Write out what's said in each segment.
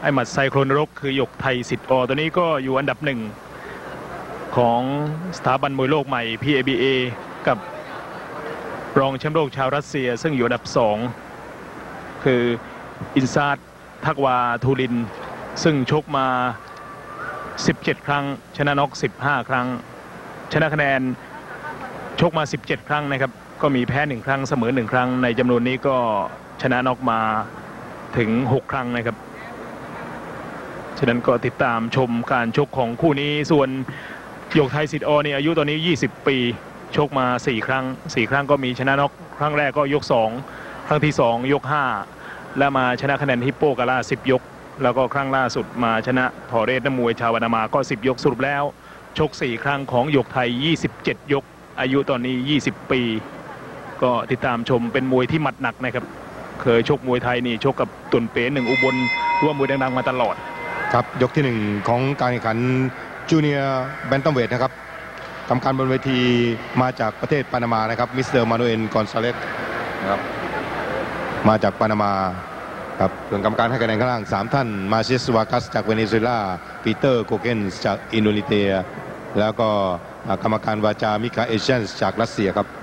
อ้หมัดไซโครนรกคือหยกไทยสิทธิ์ตัวนี้ก็อยู่อันดับหนึ่งของสถาบันมวยโลกใหม่ PABA กับรองแชมป์โลกชาวรัสเซียซึ่งอยู่อันดับ2คืออินซาดทักวาทูลินซึ่งชกมา17ครั้งชนะน็อก15ครั้งชนะคะแนนชกมา17ครั้งนะครับก็มีแพ้1ครั้งเสมอ1ครั้งในจำนวนนี้ก็ชนะน็อกมาถึง6ครั้งนะครับฉะนั้นก็ติดตามชมการชกของคู่นี้ส่วนหยกไทยสิทธิ์นี่อายุตอนนี้20ปีชกมา4ครั้งก็มีชนะน็อกครั้งแรกก็ยก2ครั้งที่2ยก5และมาชนะคะแนนฮิปโปกาล่า10ยกแล้วก็ครั้งล่าสุดมาชนะทอเรสนักมวยชาวปานามาก็10ยกสรุปแล้วชก4ครั้งของหยกไทย27ยกอายุตอนนี้20ปีก็ติดตามชมเป็นมวยที่หมัดหนักนะครับเคยชกมวยไทยนี่ชกกับตุนเป๋1อุบลร่วมมวยดังๆมาตลอดครับยกที่1ของการแข่งขันจูเนียร์แบนตัมเวทนะครับกรรมการบนเวทีมาจากประเทศปานามานะครับมิสเตอร์มานูเอลกอนซาเลสนะครับมาจากปานามาครับส่วนกรรมการให้คะแนนข้างล่าง3ท่านมาเชสวากัสจากเวเนซุเอลาปีเตอร์โกเกนส์จากอินโดนีเซียแล้วก็กรรมการวาจามิคาเอเชนส์จากรัสเซียครับ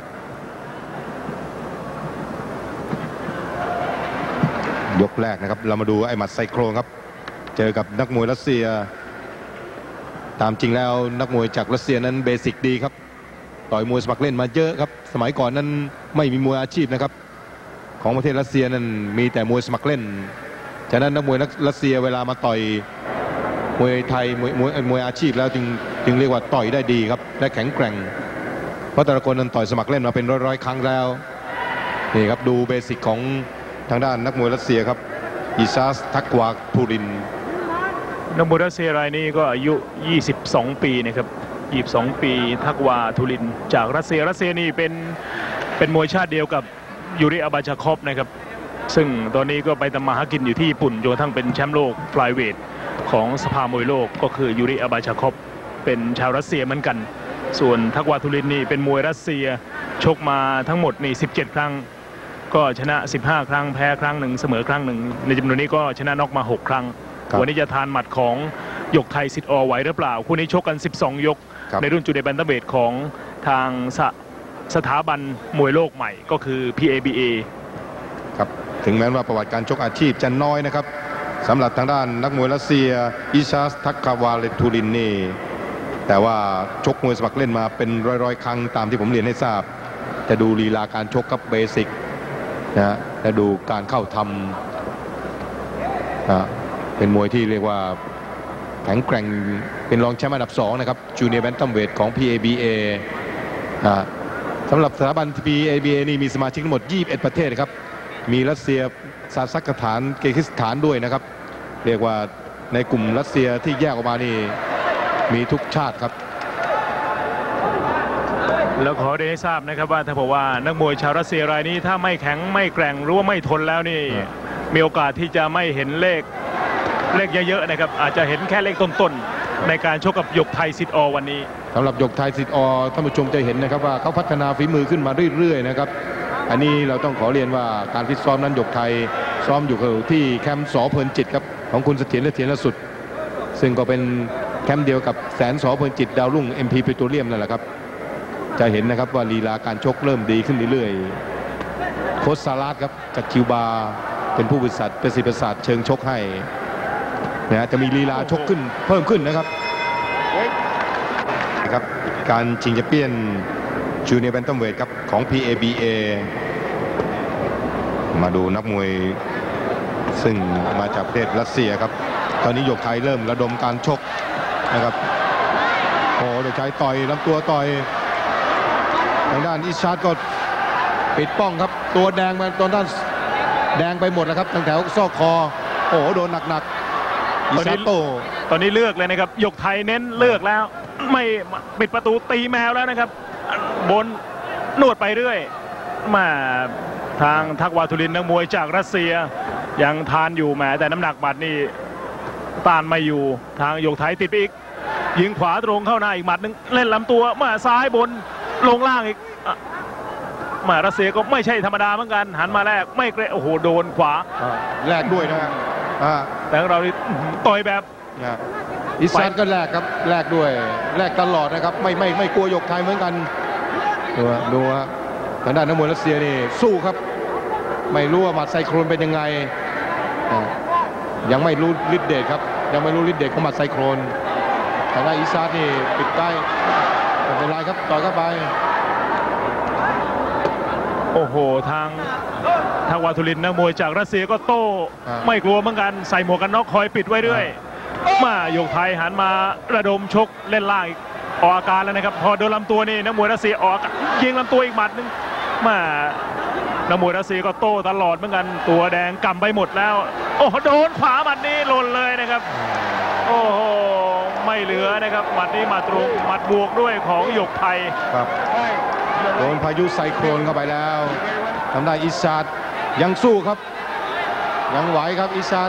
ยกแรกนะครับเรามาดูไอ้หมัดไซโครนครับเจอกับนักมวยรัสเซียตามจริงแล้วนักมวยจากรัสเซียนั้นเบสิกดีครับต่อยมวยสมัครเล่นมาเยอะครับสมัยก่อนนั้นไม่มีมวยอาชีพนะครับของประเทศรัสเซียนั้นมีแต่มวยสมัครเล่นฉะนั้นนักมวยรัสเซียเวลามาต่อยมวยไทยมวยอาชีพแล้วจึงเรียกว่าต่อยได้ดีครับและแข็งแกร่งเพราะแต่ละคนนั้นต่อยสมัครเล่นมาเป็นร้อยครั้งแล้วนี่ครับดูเบสิกของทางด้านนักมวยรัสเซียครับอิซาสทักวาทูรินนักมวยรัสเซียรายนี้ก็อายุ22ปีนะครับ22ปีทักวาทูรินจากรัสเซียนี่เป็นมวยชาติเดียวกับยูริอาบาชาคอฟนะครับซึ่งตอนนี้ก็ไปทำมาหากินอยู่ที่ญี่ปุ่นจนกระทั่งเป็นแชมป์โลกฟลายเวทของสภามวยโลกก็คือยูริอาบาชาคอฟเป็นชาวรัสเซียเหมือนกันส่วนทักวาทูรินนี่เป็นมวยรัสเซียชกมาทั้งหมดนี่17ครั้งก็ชนะ15ครั้งแพ้ครั้งหนึ่งเสมอครั้งหนึ่งในจำนวนนี้ก็ชนะน็อกมา6ครั้งวันนี้จะทานหมัดของหยกไทยสิทธิ์ไหวหรือเปล่าคู่นี้ชกกัน12ยกในรุ่นจูเนียร์แบนตัมเวทของทางสถาบันมวยโลกใหม่ก็คือ PABA ครับถึงแม้ว่าประวัติการชกอาชีพจะน้อยนะครับสำหรับทางด้านนักมวยรัสเซียอิชาสทักคาวาเลทูรินนี่แต่ว่าชกมวยสมัครเล่นมาเป็นร้อยครั้งตามที่ผมเรียนให้ทราบจะดูลีลาการชกกับเบสิกนะและดูการเข้าทำเป็นมวยที่เรียกว่าแข็งแกร่งเป็นรองแชมป์อันดับ2นะครับจูเนียร์แบนตัมเวทของ PABA สำหรับสถาบัน PABA นี่มีสมาชิกทั้งหมด21ประเทศครับมีรัสเซียซาซัคสถานเกิร์กิสถานด้วยนะครับเรียกว่าในกลุ่มรัสเซียที่แยกออกมานี่มีทุกชาติครับแล้วขอได้ให้ทราบนะครับว่าถ้าบอกว่านักมวยชาวรัสเซียรายนี้ถ้าไม่แข็งไม่แกร่งหรือว่าไม่ทนแล้วนี่มีโอกาสที่จะไม่เห็นเลขเยอะๆนะครับอาจจะเห็นแค่เลขต้นๆในการชกกับหยกไทยสิทธิ์วันนี้สำหรับหยกไทยสิทธิ์ท่านผู้ชมจะเห็นนะครับว่าเขาพัฒนาฝีมือขึ้นมาเรื่อยๆนะครับอันนี้เราต้องขอเรียนว่าการฟิตซ้อมนั้นหยกไทยซ้อมอยู่ที่แคมป์ส.เพลินจิตครับของคุณเสถียรและเถียรสุดซึ่งก็เป็นแคมป์เดียวกับแสนส.เพลินจิตดาวรุ่ง MP ปิโตรเลียมนั่นแหละครับจะเห็นนะครับว่าลีลาการชกเริ่มดีขึ้นเรื่อยๆโค้ชซาลาดครับจากคิวบาเป็นผู้ประสาทเชิงชกให้นะจะมีลีลาชกขึ้นเพิ่มขึ้นนะครับการชิงแชมเปี้ยนจูเนียร์แบนตัมเวทครับของ PABA มาดูนักมวยซึ่งมาจากประเทศรัสเซียครับตอนนี้หยกไทยเริ่มระดมการชกนะครับโอ้โดยใช้ต่อยลำตัวต่อยทางด้านอิชาร์ดก็ปิดป้องครับตัวแดงมาตอนด้านแดงไปหมดแล้วครับทางแถวซอกคอโอ้โดนหนักๆอิชาร์ดตอนนี้เลือกเลยนะครับหยกไทยเน้นเลือกแล้วไม่ปิดประตูตีแมวแล้วนะครับบนนวดไปเรื่อยมาทางทักวาทูรินนักมวยจากรัสเซียยังทานอยู่แหมแต่น้ำหนักหมัดนี่ต้านไม่อยู่ทางหยกไทยติดไปอีกยิงขวาตรงเข้าหน้าอีกหมัดนึงเล่นลำตัวมาซ้ายบนลงล่างอีกมารัสเซียก็ไม่ใช่ธรรมดาเหมือนกันหันมาแรกไม่เกรงโอ้โหโดนขวาแรกด้วยนะแต่ของเรานี่ต่อยแบบอิซาดก็แลกครับแลกด้วยแลกตลอดนะครับไม่กลัวหยกไทยเหมือนกันดูฮะทางด้านนักมวยรัสเซียนี่สู้ครับไม่รู้ว่าหมัดไซโครนเป็นยังไงยังไม่รู้ฤทธิ์เดชครับยังไม่รู้ฤทธิ์เดชของหมัดไซโครนทางด้านอิซาดนี่ปิดใต้ไม่เป็นไรครับต่อยเข้าไปโอ้โหทางวาทุลินนักมวยจากรัสเซียก็โต้ไม่กลัวเหมือนกันใส่หมวกกันน็อกคอยปิดไว้ด้วยมาหยกไทยหันมาระดมชกเล่นล่างออกอาการแล้วนะครับพอโดนลำตัวนี่นักมวยรัสเซียออกยิงลำตัวอีกหมัดนึงมานักมวยรัสเซียก็โต้ตลอดเหมือนกันตัวแดงกำไปหมดแล้วโอ้โดนขวาหมัดนี้หล่นเลยนะครับโอ้โหไม่เหลือนะครับหมัดนี้มาตรงหมัดบวกด้วยของหยกไทยครับโดนพายุไซโครนเข้าไปแล้วทำได้อิซาดยังสู้ครับยังไหวครับอิซาด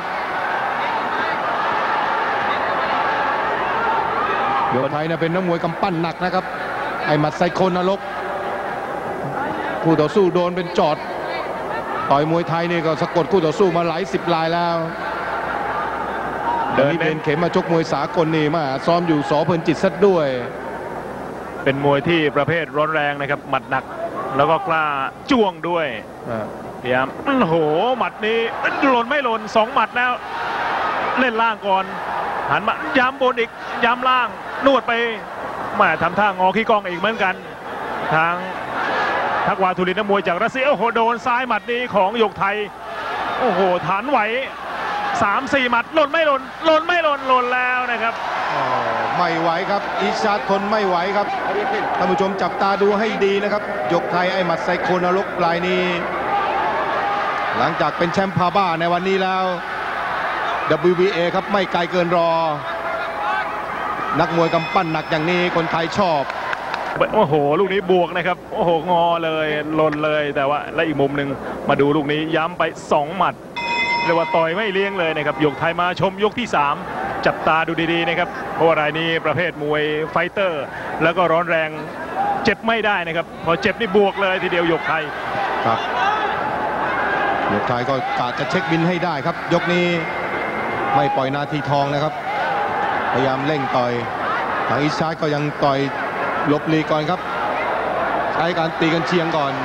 หยกไทยเป็นนักมวยกำปั้นหนักนะครับไอ้หมัดไซโครนนรกคู่ต่อสู้โดนเป็นจอดต่อยมวยไทยนี่ก็สะกดคู่ต่อสู้มาหลาย10 รายแล้วเดินเป็นเข็มมาชกมวยสากลนี่มาซ้อมอยู่ส.เพลินจิตซะด้วยเป็นมวยที่ประเภทร้อนแรงนะครับหมัดหนักแล้วก็กล้าจ้วงด้วยพยายามโอ้โหหมัดนี้หล่นไม่หล่น2 หมัดแล้วเล่นล่างก่อนหันมาย้ำบนอีกย้ำล่างนวดไปมาทำท่างอขี้กองอีกเหมือนกันทางทักวาทุลินนักมวยจากรัสเซียโอ้โหโดนซ้ายหมัดนี้ของหยกไทยโอ้โหฐานไหว3-4 หมัดหล่นไม่หล่นหล่นไม่หล่นหล่นแล้วนะครับไม่ไหวครับอิซาดทนไม่ไหวครับท่านผู้ชมจับตาดูให้ดีนะครับหยกไทยไอ้หมัดไซโครนรกรายนี้หลังจากเป็นแชมป์พาบ้าในวันนี้แล้ว WBA ครับไม่ไกลเกินรอนักมวยกำปั้นหนักอย่างนี้คนไทยชอบโอ้โหลูกนี้บวกนะครับโอ้โหงอเลยหล่นเลยแต่ว่าและอีกมุมหนึ่งมาดูลูกนี้ย้ำไป2 หมัดเรียกว่าต่อยไม่เลี้ยงเลยนะครับหยกไทยมาชมยกที่3จับตาดูดีๆนะครับเพราะว่ารายนี้ประเภทมวยไฟเตอร์แล้วก็ร้อนแรงเจ็บไม่ได้นะครับพอเจ็บนี่บวกเลยทีเดียวหยกไทยครับหยกไทยก็กะจะเช็คบินให้ได้ครับยกนี้ไม่ปล่อยนาทีทองนะครับพยายามเร่งต่อยทางอิซาดก็ยังต่อยหลบหลีกก่อนครับใช้การตีกันเชียงก่อน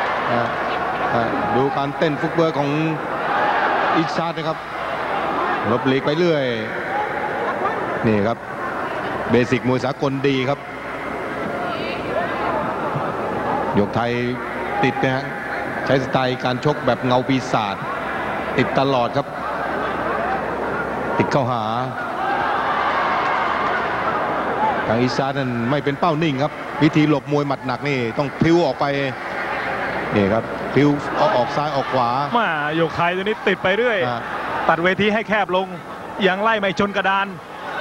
ดูการเต้นฟุตเวิร์กของอิซาดนะครับหลบหลีกไปเรื่อยนี่ครับเบสิกมวยสากลดีครับหยกไทยติดนะใช้สไตล์การชกแบบเงาปีศาจติดตลอดครับติดเข้าหาทางอิซาดนั้นไม่เป็นเป้านิ่งครับวิธีหลบมวยหมัดหนักนี่ต้องพลิ้วออกไปนี่ครับพลิ้วออกซ้ายออกขวามาหยกไทยตัวนี้ติดไปเรื่อยตัดเวทีให้แคบลงยังไล่ไม่ชนกระดาน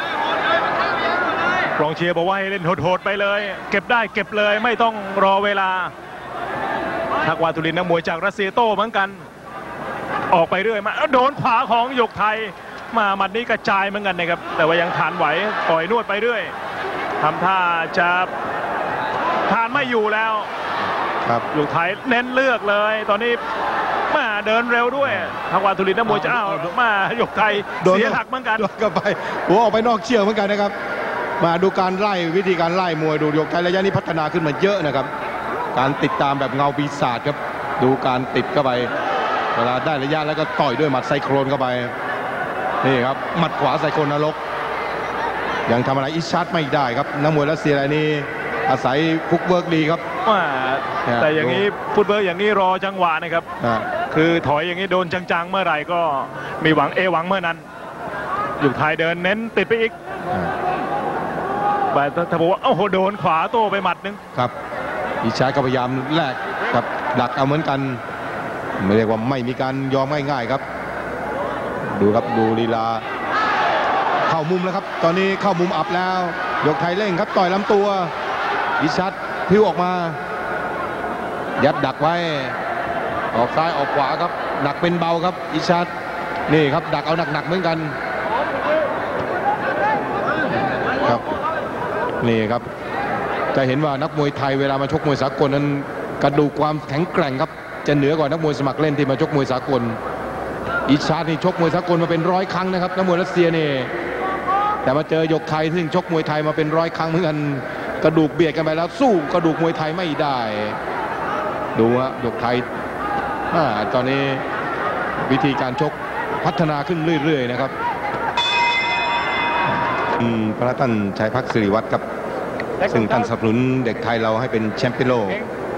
กองเชียร์บอกว่าให้เล่นโหดๆไปเลยเก็บได้เก็บเลยไม่ต้องรอเวลาทักวาทุลินนักมวยจากรัสเซียโต้เหมือนกันออกไปเรื่อยมาโดนขวาของหยกไทยมาหมัดนี้กระจายเหมือนกันนะครับแต่ว่ายังฐานไหวต่อยนวดไปเรื่อยทำท่าจะฐานไม่อยู่แล้วครับหยกไทยเน้นเลือกเลยตอนนี้มาเดินเร็วด้วยทักวาทุลินนักมวยจะมาหยกไทยเสียหลักเหมือนกันโดนก็ไปหัวออกไปนอกเชือกเหมือนกันนะครับมาดูการไล่วิธีการไล่มวยดูหยกไทยระยะนี้พัฒนาขึ้นมาเยอะนะครับการติดตามแบบเงาปีศาจครับดูการติดเข้าไปเวลาได้ระยะแล้วก็ต่อยด้วยหมัดไซโครนเข้าไปนี่ครับหมัดขวาไซโครนนรกยังทำอะไรอิชาร์ดไม่ได้ครับนักมวยรัสเซียรายนี้อาศัยฟุตเวิร์กดีครับแต่อย่างนี้ฟุตเวิร์กอย่างนี้รอจังหวะนะครับคือถอยอย่างนี้โดนจังๆเมื่อไหร่ก็มีหวังหวังเมื่อนั้นหยกไทยเดินเน้นติดไปอีกแต่ถ้าบอกว่าโอ้โหโดนขวาโต้ไปหมัดนึงครับอิชาร์ดก็พยายามแลกกับดักเอาเหมือนกันไม่เรียกว่าไม่มีการยอมง่ายๆครับดูครับดูลีลาเข้ามุมแล้วครับตอนนี้เข้ามุมอับแล้วหยกไทยเร่งครับต่อยลำตัวอิชาร์ดพิ้วออกมายัดดักไว้ออกซ้ายออกขวาครับหนักเป็นเบาครับอิชาร์ดนี่ครับดักเอาหนักๆเหมือนกันครับนี่ครับจะเห็นว่านักมวยไทยเวลามาชกมวยสากลนั้นกระดูกความแข็งแกร่งครับจะเหนือกว่านักมวยสมัครเล่นที่มาชกมวยสากลอิชาร์นี่ชกมวยสากลมาเป็น100 ครั้งนะครับนักมวยรัสเซียนี่แต่มาเจอหยกไทยซึ่งชกมวยไทยมาเป็น100 ครั้งเหมือนกันกระดูกเบียดกันไปแล้วสู้กระดูกมวยไทยไม่ได้ดูฮะหยกไทยตอนนี้วิธีการชกพัฒนาขึ้นเรื่อยๆนะครับพระท่านชัยพักศิริวัฒน์ครับซึ่งท่านสนับสนุนเด็กไทยเราให้เป็นแชมป์โลก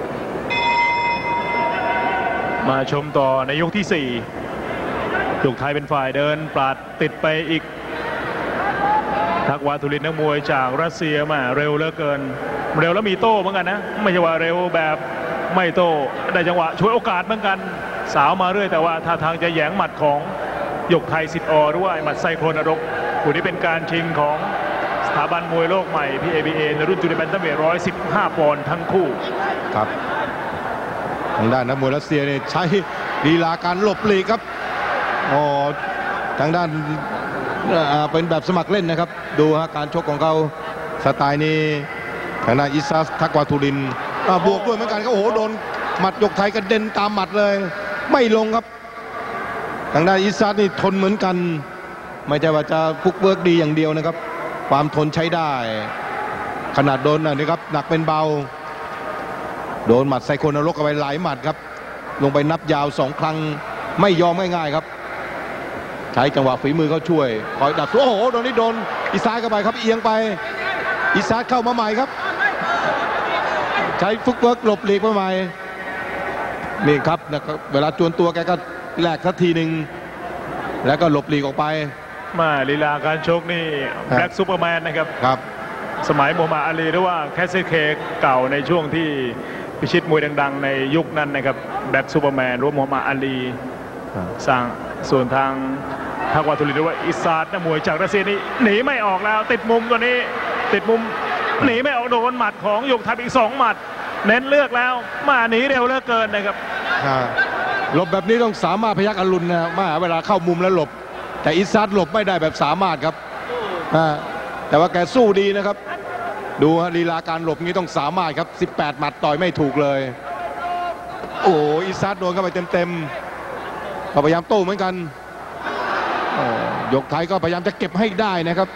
มาชมต่อในยกที่4หยกไทยเป็นฝ่ายเดินปราดติดไปอีกทักวาทุลินนักมวยจากรัสเซียมาเร็วเหลือเกินเร็วแล้วมีโต้เหมือนกันนะไม่ใช่ว่าเร็วแบบไม่โต้ได้จังหวะช่วยโอกาสเหมือนกันสาวมาเรื่อยแต่ว่าท่าทางจะแหยงหมัดของหยกไทยสิทธิ์อหรือว่าหมัดไซโครนรกคู่นี้เป็นการชิงของสถาบันมวยโลกใหม่ PABA ในรุ่นจูเนียร์แบนตัมเวท115 ปอนด์ทั้งคู่ครับทางด้านนักมวยรัสเซียเนี่ยใช้ลีลาการหลบหลีกครับทางด้านเป็นแบบสมัครเล่นนะครับดูฮะการชกของเขาสไตล์นี้ทางด้านอิซาสทักวาทูรินบวกด้วยเหมือนกันครับโอ้โหโดนหมัดหยกไทยกระเด็นตามหมัดเลยไม่ลงครับทางด้านอิซาสนี่ทนเหมือนกันไม่ใช่ว่าจะฟุกเวิร์กดีอย่างเดียวนะครับความทนใช้ได้ขนาดโดนนะครับหนักเป็นเบาโดนหมัดไซโคนรกเอาไปหลายหมัดครับลงไปนับยาว2 ครั้งไม่ยอมง่ายๆครับใช้จังหวะฝีมือเขาช่วยคอยดักโอ้โหตรงนี้โดนอิซาสเข้าไปครับเอียงไปอิซาสเข้ามาใหม่ครับใช้ฟุกเวิร์กหลบหลีกมาใหม่นี่ครับเวลาจวนตัวแกก็แหลกสักทีหนึ่งแล้วก็หลบหลีกออกไปมาลีลาการชกนี่แบล็กซูเปอร์แมนนะครับครับสมัยโมมาอาลีหรือว่าแคสซิเคเก่าในช่วงที่พิชิตมวยดังๆในยุคนั้นนะครับแบล็กซูเปอร์แมนหรือโมมาอาลีสร้างส่วนทางทักวาทุลินหรือว่าอิซาสนักมวยจากรัสเซียนี่หนีไม่ออกแล้วติดมุมตัวนี้ติดมุมหนีไม่ออกโดนหมัดของหยกไทยอีก2 หมัดเน้นเลือกแล้วมาหนีเร็วเหลือเกินนะครับหลบแบบนี้ต้องสามารถพยักอรุณนะมาเวลาเข้ามุมแล้วหลบแต่อิซาสหลบไม่ได้แบบสามารถครับแต่ว่าแกสู้ดีนะครับดูลีลาการหลบงี้ต้องสามารถครับ18 หมัดต่อยไม่ถูกเลยโอ้อิซาสโดนเข้าไปเต็มๆพยายามโต้เหมือนกันหยกไทยก็พยายามจะเก็บให้ได้นะครับ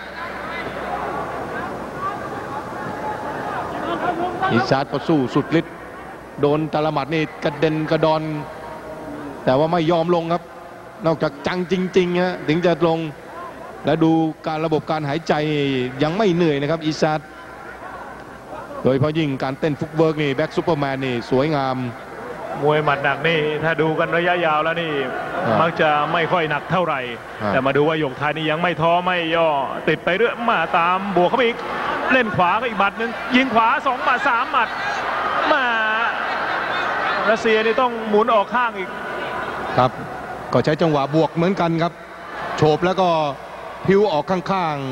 อิซาสก็สู้สุดฤทธิ์โดนตะละหมัดนี่กระเด็นกระดอนแต่ว่าไม่ยอมลงครับนอกจากจังจริงๆฮะถึงจะลงและดูการระบบการหายใจยังไม่เหนื่อยนะครับอิซาสโดยเฉพาะยิ่งการเต้นฟุตเวิร์กนี่แบ็กซูเปอร์แมนนี่สวยงามมวยหมัดหนักนี่ถ้าดูกันระยะยาวแล้วนี่มักจะไม่ค่อยหนักเท่าไหร่แต่มาดูว่าหยกไทยนี่ยังไม่ท้อไม่ย่อติดไปเรื่อยมาตามบวกเข้าไปอีกเล่นขวาก็อีกหมัดนึงยิงขวา2 หมัด3 หมัดมารัสเซียนี่ต้องหมุนออกข้างอีกครับก็ใช้จังหวะบวกเหมือนกันครับโฉบแล้วก็พิ้วออกข้าง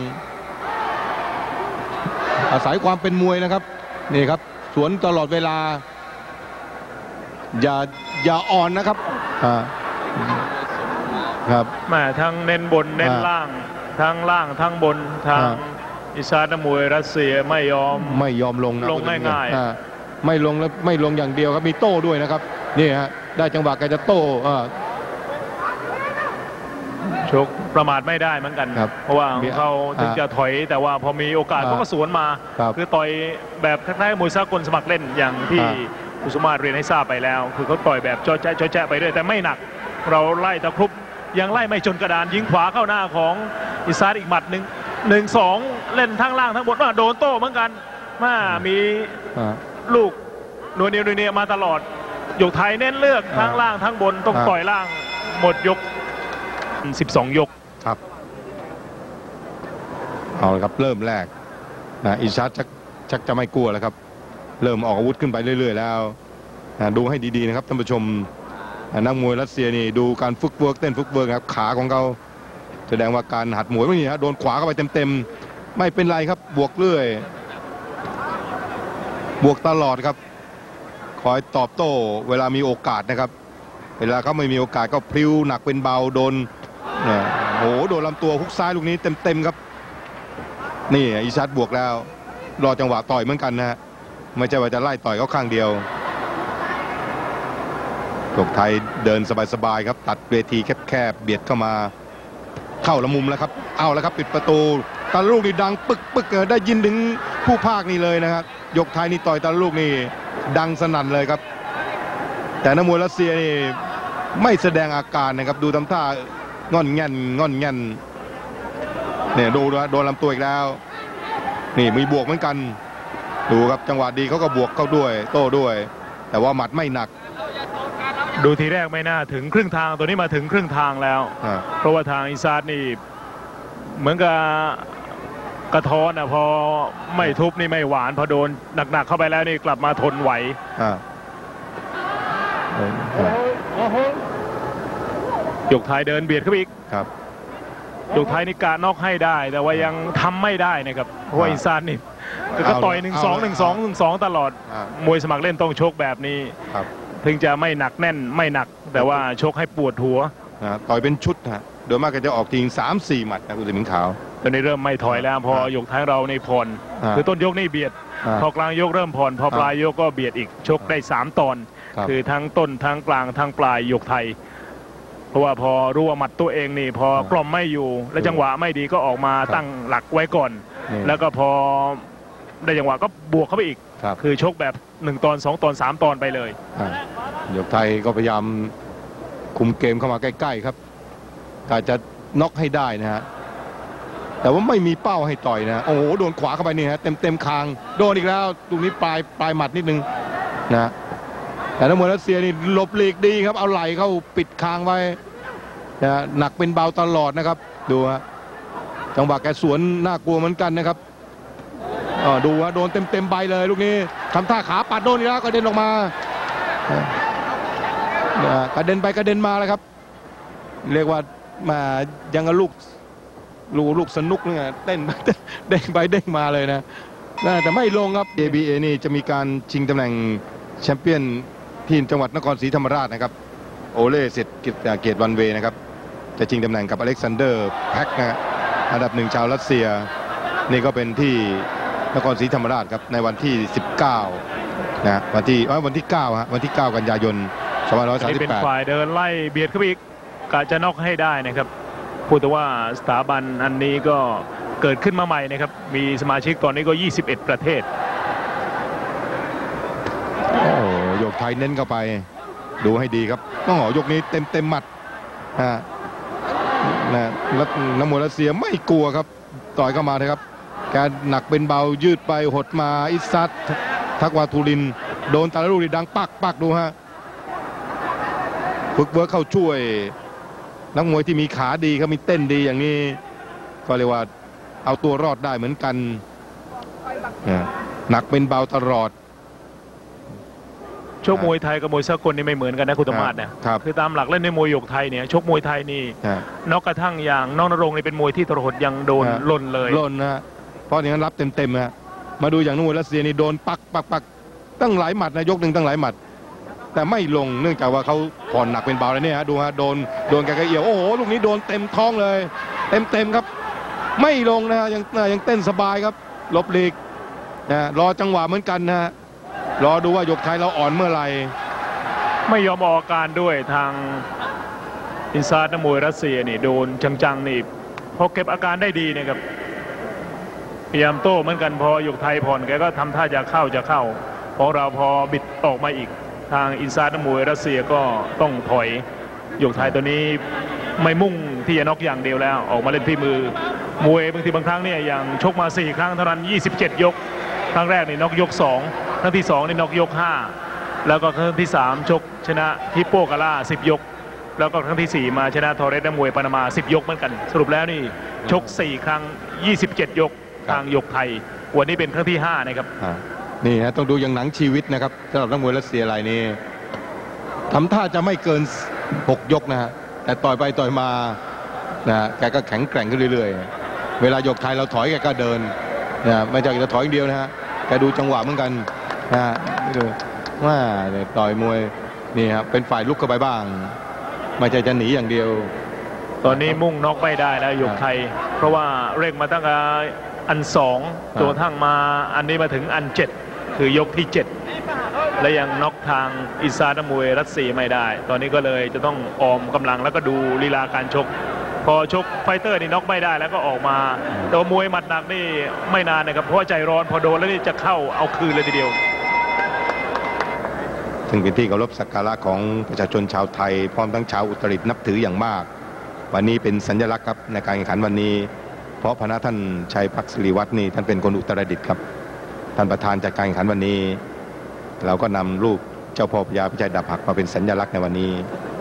ๆอาศัยความเป็นมวยนะครับนี่ครับสวนตลอดเวลาอย่าอ่อนนะครับครับมาทั้งเน้นบนเน้นล่างทั้งล่างทั้งบนทางอิซาสนักมวยรัสเซียไม่ยอมลงง่ายๆไม่ลงแล้วไม่ลงอย่างเดียวครับมีโต้ด้วยนะครับนี่ฮะได้จังหวะแกจะโต้ชกประมาทไม่ได้เหมือนกันเพราะว่าเขาถึงจะถอยแต่ว่าพอมีโอกาสเขาก็สวนมาคือต่อยแบบคล้ายๆมวยสากลสมัครเล่นอย่างที่อุสมาเรียนให้ทราบไปแล้วคือเขาต่อยแบบจ่อแจ๊ะไปเรื่อยแต่ไม่หนักเราไล่ตะครุบยังไล่ไม่จนกระดานยิงขวาเข้าหน้าของอิซาสอีกหมัด1-2เล่นทั้งล่างทั้งบนว่าโดนโต้เหมือนกันมีลูกโนเนียมาตลอดหยกไทยเน้นเลือกทั้งล่างทั้งบนต้องต่อยล่างหมดยก12 ยกครับเอาละครับเริ่มแรกอิซาสชักจะไม่กลัวแล้วครับเริ่มออกอาวุธขึ้นไปเรื่อยๆแล้วดูให้ดีๆนะครับท่านผู้ชมนักมวยรัสเซียนี่ดูการฟุตเวิร์กเต้นฟุตเวิร์กครับขาของเขาแสดงว่าการหัดมวยไม่มีฮะโดนขวาเข้าไปเต็มๆไม่เป็นไรครับบวกเรื่อยบวกตลอดครับคอยตอบโต้เวลามีโอกาสนะครับเวลาเขาไม่มีโอกาสก็พลิ้วหนักเป็นเบาโดนโอ้โหโดนลำตัวฮุกซ้ายลูกนี้เต็มๆครับนี่อิซาสบวกแล้วรอจังหวะต่อยเหมือนกันนะฮะไม่ใช่ว่าจะไล่ต่อยเขาข้างเดียวพกไทยเดินสบายๆครับตัดเวทีแคบๆเบียดเข้ามาเข้าละมุมแล้วครับเอาแล้วครับปิดประตูตะลูกนี่ดังปึ๊กได้ยินถึงผู้ภาคนี่เลยนะครับยกไทยนี่ต่อยตะลูกนี่ดังสนั่นเลยครับแต่นักมวยรัสเซียนี่ไม่แสดงอาการนะครับดูทำท่างอนแง่นเนี่ยดูนะโดนลำตัวอีกแล้วนี่มีบวกเหมือนกันดูครับจังหวะดีเขาก็บวกเข้าด้วยโต้ด้วยแต่ว่าหมัดไม่หนักดูทีแรกไม่น่าถึงครึ่งทางตัวนี้มาถึงครึ่งทางแล้วเพราะว่าทางอินซาดนี่เหมือนกับกระท้อนพอไม่ทุบนี่ไม่หวานพอโดนหนักๆเข้าไปแล้วนี่กลับมาทนไหวยกไทยเดินเบียดเข้าไปอีกครับยกไทยนี่กะน็อกให้ได้แต่ว่ายังทำไม่ได้นะครับเพราะอินซาดนี่ก็ต่อย1-2 1-2 1-2ตลอดมวยสมัครเล่นต้องชกแบบนี้ถึงจะไม่หนักแน่นไม่หนักแต่ว่าชกให้ปวดหัวต่อยเป็นชุดฮะโดยมากก็จะออกที3-4 หมัดนะคุณสิงห์ขาวตอนนี้เริ่มไม่ถอยแล้วพอยกไทยเราในผ่อนคือต้นยกนี่เบียดพอกลางยกเริ่มผ่อนพอปลายยกก็เบียดอีกชกได้3 ตอนคือทั้งต้นทั้งกลางทั้งปลายยกไทยเพราะว่าพอรู้ว่าหมัดตัวเองนี่พอกล่อมไม่อยู่และจังหวะไม่ดีก็ออกมาตั้งหลักไว้ก่อนแล้วก็พอได้จังหวะก็บวกเข้าไปอีกคือชกแบบ1 ตอน 2 ตอน 3 ตอนไปเลยยกไทยก็พยายามคุมเกมเข้ามาใกล้ๆครับกะจะน็อกให้ได้นะฮะแต่ว่าไม่มีเป้าให้ต่อยนะโอ้โหโดนขวาเข้าไปนี่ฮะเต็มคางโดนอีกแล้วตรงนี้ปลายหมัดนิดนึงนะแต่นักมวยรัสเซียนี่หลบหลีกดีครับเอาไหล่เข้าปิดคางไว้นะหนักเป็นเบาตลอดนะครับดูฮะจังหวะแกสวนน่ากลัวเหมือนกันนะครับดูฮะโดนเต็มใบเลยลูกนี้ทำท่าขาปัดโดนอีกแล้วกระเด็นออกมากระเด็นไปกระเด็นมาเลยครับเรียกว่ามายังกับลูกสนุกเนี่ยเต้นเด้งไปเด้งมาเลยนะแต่ไม่ลงครับ ABA นี่จะมีการชิงตำแหน่งแชมเปี้ยนที่จังหวัดนครศรีธรรมราชนะครับโอเล่เสร็จเกียรติวันเวนะครับจะชิงตำแหน่งกับอเล็กซานเดอร์แพ็กนะอันดับ1ชาวรัสเซียนี่ก็เป็นที่นครศรีธรรมราชครับในวันที่19นะวันที่9ฮะวันที่9กันยายน2538 เป็นฝ่ายเดินไล่เบียดเข้าไปอีกกะจะน็อกให้ได้นะครับพูดแต่ว่าสถาบันอันนี้ก็เกิดขึ้นมาใหม่นะครับมีสมาชิกตอนนี้ก็21 ประเทศยกไทยเน้นเข้าไปดูให้ดีครับยกนี้เต็มหมัดแล้วนักมวยรัสเซียไม่กลัวครับต่อยเข้ามาเลยครับการหนักเป็นเบายืดไปหดมาอิซัดทักวาทูลินโดนแต่ละลูกดังปักดูฮะฝึกเวิร์คเข้าช่วยนักมวยที่มีขาดีครับมีเต้นดีอย่างนี้ก็เรียกว่าเอาตัวรอดได้เหมือนกันหนักเป็นเบาตลอดชกมวยไทยกับมวยสากลนี่ไม่เหมือนกันนะคุณธรรมะเนี่ยคือตามหลักเล่นในมวยยกไทยเนี่ยชกมวยไทยนี่นอกกระทั่งอย่างน้องณรงค์นี่เป็นมวยที่ทรหดยังโดนล่นเลยล่นนะเพราะอย่างนั้นรับเต็มฮะมาดูอย่างนักมวยรัสเซียนี่โดนปักตั้งหลายหมัดนะยกหนึ่งตั้งหลายหมัดแต่ไม่ลงเนื่องจากว่าเขาผ่อนหนักเป็นเบาเลยเนี่ยฮะดูฮะโดนแกเอี่ยวโอ้โหลูกนี้โดนเต็มท้องเลยเต็มครับไม่ลงนะฮะยังเต้นสบายครับหลบหลีกนะรอจังหวะเหมือนกันนะฮะรอดูว่ายกไทยเราอ่อนเมื่อไหร่ไม่ยอมออกอาการด้วยทางอินซาดนักมวยรัสเซียนี่โดนจังๆนี่พอเก็บอาการได้ดีนะครับพยายามโต้เหมือนกันพอยกไทยผ่อนแกก็ทำท่าจะเข้าของเราพอบิดออกมาอีกทางอินซาดนักมวยรัสเซียก็ต้องถอยยกไทยตัวนี้ไม่มุ่งที่จะน็อกอย่างเดียวแล้วออกมาเล่นที่มือมวยบางทีบางครั้งเนี่ยอย่างชกมา4 ครั้งเท่านั้น27 ยกครั้งแรกนี่น็อกยก2ครั้งที่2นี่น็อกยก5แล้วก็ครั้งที่3ชกชนะฮิปโปกาล่า10 ยกแล้วก็ครั้งที่4มาชนะทอเรสนักมวยปานามา10 ยกเหมือนกันสรุปแล้วนี่ชก4 ครั้ง27 ยกทางยกไทยวันนี้เป็นครั้งที่5นะครับนี่ฮะต้องดูอย่างหนังชีวิตนะครับสำหรับนักมวยรัสเซียรายนี้ทำท่าจะไม่เกิน6 ยกนะฮะแต่ต่อยไปต่อยมานะแกก็แข็งแกร่งขึ้นเรื่อยๆเวลายกไทยเราถอยแกก็เดินนะไม่ใช่จะถอยอย่างเดียวนะฮะแกดูจังหวะเหมือนกันนะดูว่าต่อยมวยนี่ครับเป็นฝ่ายลุกเข้าไปบ้างไม่ใช่จะหนีอย่างเดียวตอนนี้มุ่งน็อกไม่ได้แล้วยกไทยเพราะว่าเร่งมาตั้งแต่อัน2ตัวทั้งมาอันนี้มาถึงอัน7คือยกที่7 และยังน็อกทางอิซานักมวยรัสเซียไม่ได้ ตอนนี้ก็เลยจะต้องออมกำลังแล้วก็ดูลีลาการชกพอชกไฟเตอร์นี่น็อกไม่ได้แล้วก็ออกมาแต่มวยหมัดหนักนี่ไม่นานนะครับเพราะใจร้อนพอโดนแล้วนี่จะเข้าเอาคืนเลยทีเดียวซึ่งเป็นที่เคารพสักการะของประชาชนชาวไทยพร้อมทั้งชาวอุตรดิตถ์นับถืออย่างมากวันนี้เป็นสัญลักษณ์ครับในการแข่งขันวันนี้เพราะพระท่านชัยพักศิริวัฒน์นี่ท่านเป็นคนอุตรดิตถ์ครับท่านประธานจัดการแข่งขันวันนี้เราก็นำรูปเจ้าพ่อพญาพิชัยดาบหักมาเป็นสัญลักษณ์ในวันนี้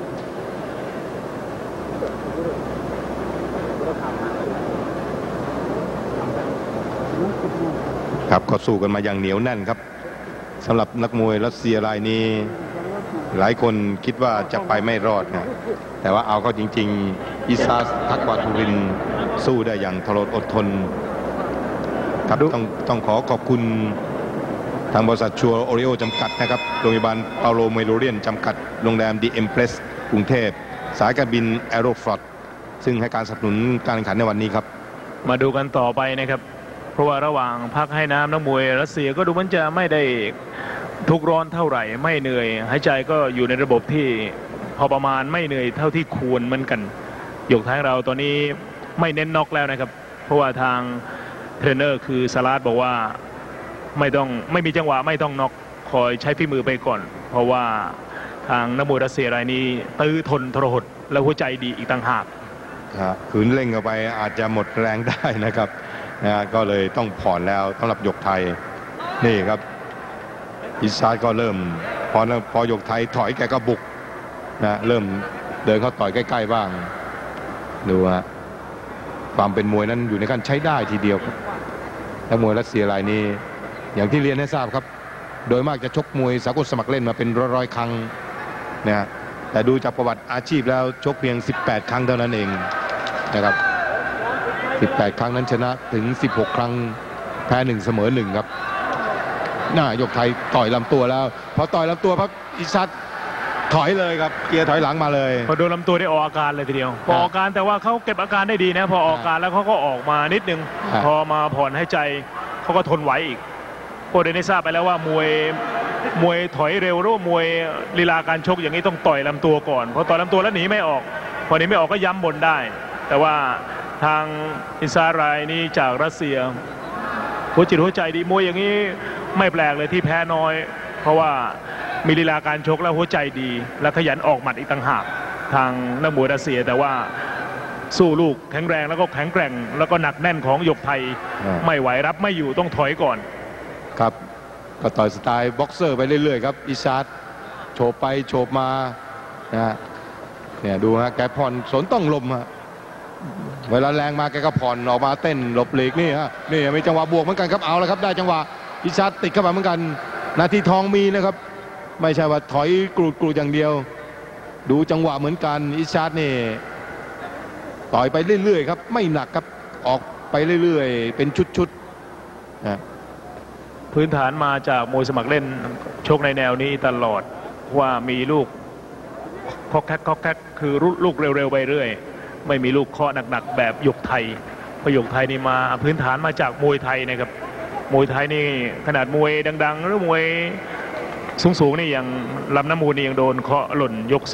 ครับก็สู้กันมาอย่างเหนียวแน่นครับสำหรับนักมวยรัสเซียรายนี้หลายคนคิดว่าจะไปไม่รอดนะแต่ว่าเอาเข้าจริงๆอิซาทักวาทูรินสู้ได้อย่างทรหดอดทนครับต้องขอขอบคุณทางบริษัทชัวร์โอริโอจำกัดนะครับโรงพยาบาลเปาโลเมโลเรียนจำกัดโรงแรมดีเอ็มเพลสกรุงเทพสายการบินแอโรฟลอตซึ่งให้การสนับสนุนการแข่งขันในวันนี้ครับมาดูกันต่อไปนะครับเพราะว่าระหว่างพักให้น้ำนักมวยรัสเซียก็ดูมันจะไม่ได้ทุกร้อนเท่าไหร่ไม่เหนื่อยหายใจก็อยู่ในระบบที่พอประมาณไม่เหนื่อยเท่าที่ควรเหมือนกันยกท้ายเราตอนนี้ไม่เน้นน็อกแล้วนะครับเพราะว่าทางเทรนเนอร์คือสลาดบอกว่าไม่มีจังหวะไม่ต้องน็อกคอยใช้ฝีมือไปก่อนเพราะว่าทางนักมวยรัสเซียรายนี้ตื้อทนทรหดและหัวใจดีอีกต่างหากขืนเร่งเข้าไปอาจจะหมดแรงได้นะครับก็เลยต้องผ่อนแล้วสำหรับยกไทยนี่ครับอิซาก็เริ่มพอยกไทยถอยแกก็บุกนะเริ่มเดินเข้าต่อยใกล้ๆบ้างดูฮะความเป็นมวยนั้นอยู่ในขั้นใช้ได้ทีเดียวครับนักมวยรัสเซียรายนี้อย่างที่เรียนให้ทราบครับโดยมากจะชกมวยสากลสมัครเล่นมาเป็นร้อยๆครั้งนะแต่ดูจากประวัติอาชีพแล้วชกเพียง18ครั้งเท่านั้นเองนะครับ18ครั้งนั้นชนะถึง16ครั้งแพ้1เสมอ1ครับยกไทยต่อยลำตัวแล้วพอต่อยลำตัวพักอิซัดถอยเลยครับเกียร์ถอยหลังมาเลยพอโดนลำตัวได้ออกอาการเลยทีเดียวพอออกอาการแต่ว่าเขาเก็บอาการได้ดีนะพอออกอาการแล้วเขาก็ออกมานิดนึงพอมาผ่อนให้ใจเขาก็ทนไหวอีกโคเดนิทราบไปแล้วว่ามวยถอยเร็วหรือมวยลีลาการชกอย่างนี้ต้องต่อยลำตัวก่อนพอต่อยลำตัวแล้วหนีไม่ออกพอหนีไม่ออกก็ย้ำบนได้แต่ว่าทางอิซารายนี้จากรัสเซียหัวจิตหัวใจดีมวยอย่างนี้ไม่แปลกเลยที่แพ้น้อยเพราะว่ามีลีลาการชกแล้วหัวใจดีและขยันออกหมัดอีกต่างหากทางนักมวยรัสเซียแต่ว่าสู้ลูกแข็งแรงแล้วก็แข็งแกร่งแล้วก็หนักแน่นของหยกไทยไม่ไหวรับไม่อยู่ต้องถอยก่อนครับก็ต่อยสไตล์บ็อกเซอร์ไปเรื่อยๆครับอิซาดโฉบไปโฉบมาเนี่ยดูฮะแกผ่อนสนต้องลมฮะเวลาแรงมาแกก็ผ่อนออกมาเต้นหลบหลีกนี่ฮะนี่มีจังหวะบวกเหมือนกันครับเอาแล้วครับได้จังหวะอิซาดติดเข้ามาเหมือนกันนาทีทองมีนะครับไม่ใช่ว่าถอยกรูดอย่างเดียวดูจังหวะเหมือนกันอิซาดนี่ต่อยไปเรื่อยๆครับไม่หนักครับออกไปเรื่อยๆเป็นชุดๆนะพื้นฐานมาจากมวยสมัครเล่นชกในแนวนี้ตลอดว่ามีลูกคอกแคกคือลูกเร็วๆไปเรื่อยไม่มีลูกเคาะหนักๆแบบยกไทยเพราะยกไทยนี่มาพื้นฐานมาจากมวยไทยนะครับมวยไทยนี่ขนาดมวยดังๆหรือมวยสูงๆนี่อย่างลำน้ำมูลนี่ยังโดนเคาะหล่นยก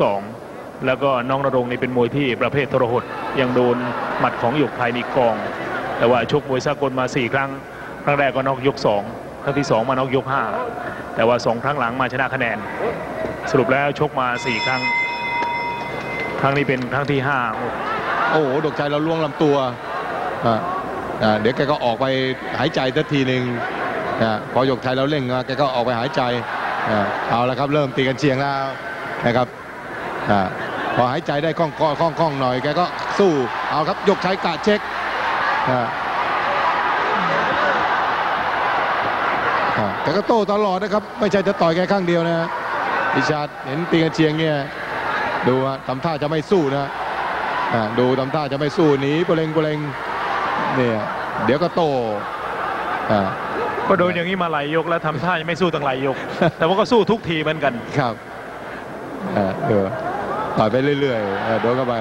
2แล้วก็น้องณรงค์นี่เป็นมวยที่ประเภททรหดยังโดนหมัดของยกไทยนี่กองแต่ว่าชกมวยสากลมา4ครั้งครั้งแรกก็น็อกยก2ครั้งที่2มาน็อกยก5แต่ว่า2ครั้งหลังมาชนะคะแนนสรุปแล้วชกมา4ครั้งครั้งนี้เป็นครั้งที่5โอ้โหดกชัยเราล่วงลำตัวเดี๋ยวแกก็ออกไปหายใจสักทีหนึ่งพอหยกไทยเราเร่งแกก็ออกไปหายใจเอาละครับเริ่มตีกันเชียงแล้วนะครับพอหายใจได้คล่องหน่อยแกก็สู้เอาครับหยกไทยกะเช็คแกก็โต้ตลอดนะครับไม่ใช่จะต่อยแค่ข้างเดียวนะอิชาดเห็นตีกันเชียงเนี่ยดูทำท่าจะไม่สู้นะดูทำท่าจะไม่สู้หนีเปล่งเนี่ยเดี๋ยวก็โต้ก็โดนอย่างนี้มาหลายยกแล้วทำท่าจะไม่สู้ตั้งหลายยกแต่ว่าก็สู้ทุกทีเหมือนกันครับต่อยไปเรื่อยๆโดนเข้าไป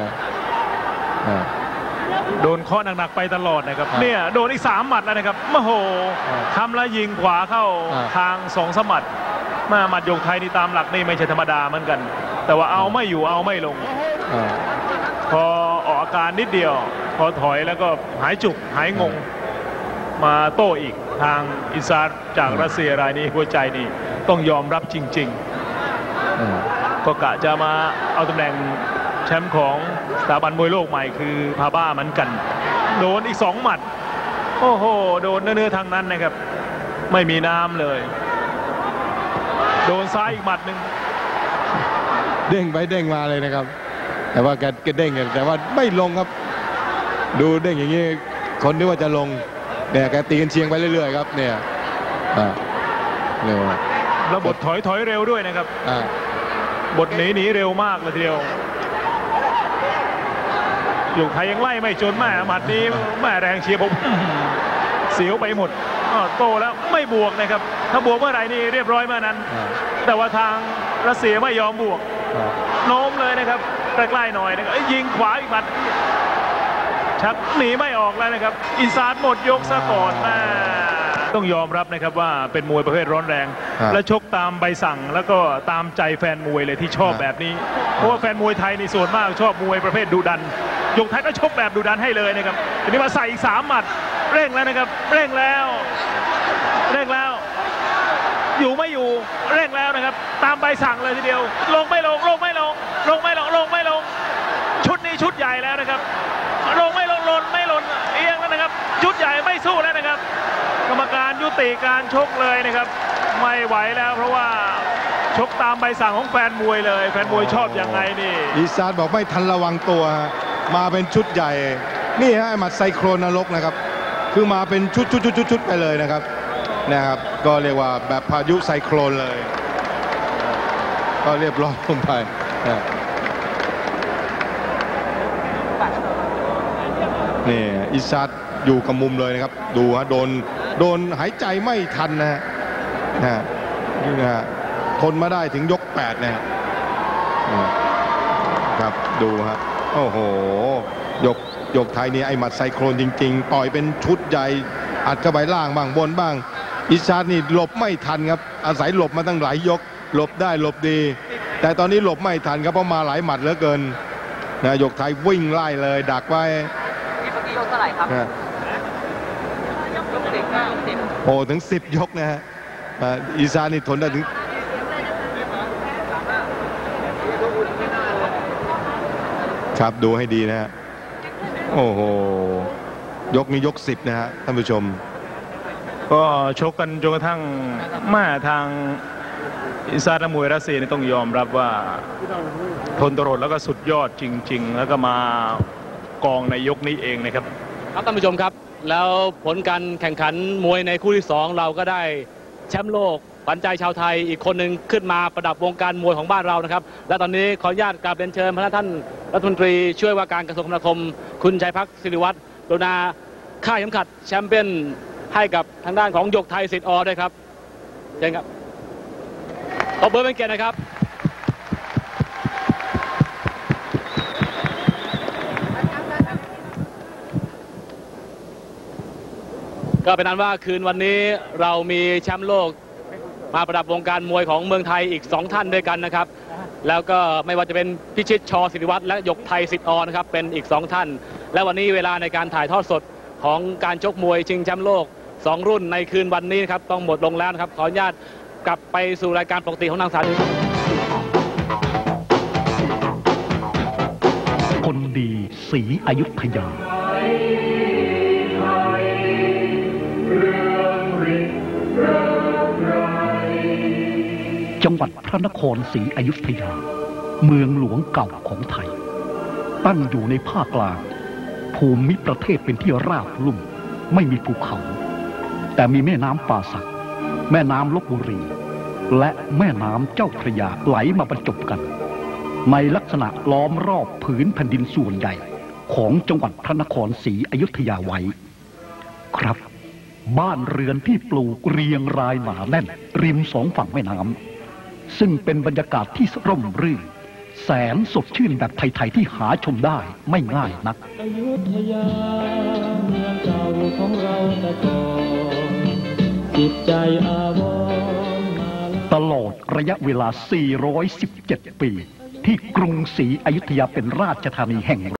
โดนเคาะหนักๆไปตลอดนะครับเนี่ยโดนอีก3 หมัดแล้วนะครับโอ้โหทำแล้วยิงขวาเข้าทาง2 หมัดมาหมัดยกไทยนี่ตามหลักนี่ไม่ใช่ธรรมดาเหมือนกันแต่ว่าเอาไม่อยู่เอาไม่ลงพอออกอาการนิดเดียวพอถอยแล้วก็หายจุกหายงงมาโต้อีกทางอิซาร์จากรัสเซียรายนี้หัวใจนี่ต้องยอมรับจริงๆก็กะจะมาเอาตำแหน่งแชมป์ของสถาบันมวยโลกใหม่คือพาบ้าเหมือนกันโดนอีก2 หมัดโอ้โหโดนเนื้อทางนั้นนะครับไม่มีน้ำเลยโดนซ้ายอีกหมัดหนึ่งเด้งไปเด้งมาเลยนะครับแต่ว่าแกเด้งแต่ว่าไม่ลงครับดูเด้งอย่างนี้คนที่ว่าจะลงเนี่ยแกตีกันเชียงไปเรื่อยๆครับเนี่ยเร็วแล้วบทถอยเร็วด้วยนะครับบทหนีเร็วมากเลยทีเดียวอยู่ไทยยังไล่ไม่จนแม่หมัดนี้แม่แรงเชียร์ผมเสียวไปหมดโตแล้วไม่บวกนะครับถ้าบวกเมื่อไหร่นี่เรียบร้อยเมื่อนั้นแต่ว่าทางรัสเซียไม่ยอมบวกโน้มเลยนะครับใกล้ๆหน่อยนะครับยิงขวาอีกหมัดชักหนีไม่ออกแล้วนะครับอิซาร์หมดยกซะก่อนต้องยอมรับนะครับว่าเป็นมวยประเภทร้อนแรงและชกตามใบสั่งแล้วก็ตามใจแฟนมวยเลยที่ชอบแบบนี้เพราะว่าแฟนมวยไทยในส่วนมากชอบมวยประเภทดุดันยกไทยก็ชกแบบดุดันให้เลยนะครับทีนี้มาใส่อีก3 หมัดเร่งแล้วนะครับเร่งแล้วอยู่ไม่อยู่เร่งแล้วนะครับตามใบสั่งเลยทีเดียวลงไม่ลงชุดนี้ชุดใหญ่แล้วนะครับลงไม่ลงหล่นเอียงแล้วนะครับชุดใหญ่ไม่สู้แล้วนะครับกรรมการยุติการชกเลยนะครับไม่ไหวแล้วเพราะว่าชกตามใบสั่งของแฟนมวยเลยแฟนมวยชอบยังไงนี่อิซาร์บอกไม่ทันระวังตัวมาเป็นชุดใหญ่นี่ฮะหมัดไซโครนนรกนะครับคือมาเป็นชุดไปเลยนะครับก็เรียกว่าแบบพายุไซโครนเลยก็เรียบร้อยลงไปนี่อิซาร์อยู่กับมุมเลยนะครับดูฮะโดนหายใจไม่ทันนี่ฮะทนมาได้ถึงยก8นะครับดูฮะโอ้โหยกไทยนี่ไอหมัดไซโครนจริงๆต่อยเป็นชุดใหญ่อัดเข้าไปล่างบ้างบนบ้างอิซาร์นี่หลบไม่ทันครับอาศัยหลบมาตั้งหลายยกหลบได้หลบดีแต่ตอนนี้หลบไม่ทันครับเพราะมาหลายหมัดเหลือเกินยกไทยวิ่งไล่เลยดักไว้ยกเท่าไหร่ครับโอ้ถึง10 ยกนะฮะอิซาร์นี่ทนได้ถึงครับดูให้ดีนะฮะโอ้โหยกนี้ยก10นะฮะท่านผู้ชมก็ชกกันจนกระทั่งมาทางอิซาร์มวยรัสเซียนี่ต้องยอมรับว่าทนตลอดแล้วก็สุดยอดจริงๆแล้วก็มากองในยกนี้เองนะครับท่านผู้ชมครับแล้วผลการแข่งขันมวยในคู่ที่2เราก็ได้แชมป์โลกขวัญใจชาวไทยอีกคนหนึ่งขึ้นมาประดับวงการมวยของบ้านเรานะครับและตอนนี้ขออนุญาตกราบเรียนเชิญพระท่านรัฐมนตรีช่วยว่าการกระทรวงคมนาคมคุณชัยพักศิริวัฒน์กรุณาค่าเข็มขัดแชมเปี้ยนให้กับทางด้านของยกไทยสิทธิ์อด้วยครับเชิญครับขอเบอร์เป็นเกียรตินะครับก็เป็นนั้นว่าคืนวันนี้เรามีแชมป์โลกมาประดับวงการมวยของเมืองไทยอีก2 ท่านด้วยกันนะครับแล้วก็ไม่ว่าจะเป็นพิชิตช.ศิริวัฒน์และยกไทยสิทธิ์อนะครับเป็นอีก2 ท่านและวันนี้เวลาในการถ่ายทอดสดของการชกมวยชิงแชมป์โลก2 รุ่นในคืนวันนี้นะครับต้องหมดลงแล้วนะครับขออนุญาตกลับไปสู่รายการปกติของนางสาวคนดีศรีอยุธยาจังหวัดพระนครศรีอยุธยาเมืองหลวงเก่าของไทยตั้งอยู่ในภาคกลางภูมิประเทศเป็นที่ราบลุ่มไม่มีภูเขาแต่มีแม่น้ำป่าสักแม่น้ำลพบุรีและแม่น้ำเจ้าพระยาไหลมาบรรจบกันในลักษณะล้อมรอบผืนแผ่นดินส่วนใหญ่ของจังหวัดพระนครศรีอยุธยาไว้ครับบ้านเรือนที่ปลูกเรียงรายหนาแน่นริม2 ฝั่งแม่น้ำซึ่งเป็นบรรยากาศที่ร่มรื่นแสนสดชื่นแบบไทยๆที่หาชมได้ไม่ง่ายนักอยุธยาเมืองเก่าของเราแต่ก่อนจิตใจอาวรณ์ตตลอดระยะเวลา 417 ปี ที่กรุงศรีอยุธยาเป็นราชธานีแห่ง